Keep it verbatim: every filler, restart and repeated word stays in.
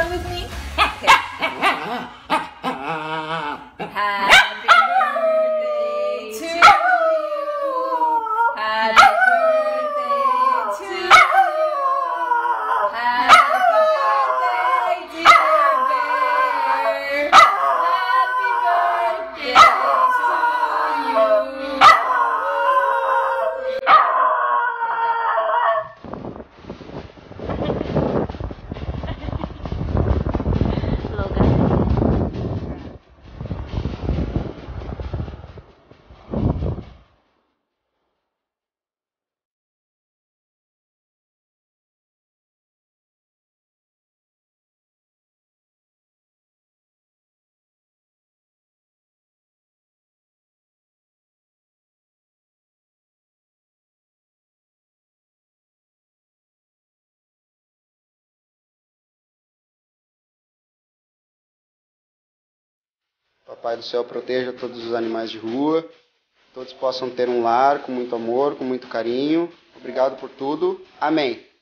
One with me. Okay. Happy birthday to you. Happy birthday to you. Happy birthday, dear bear. Happy birthday to you. Papai do Céu proteja todos os animais de rua, todos possam ter um lar com muito amor, com muito carinho. Obrigado por tudo. Amém.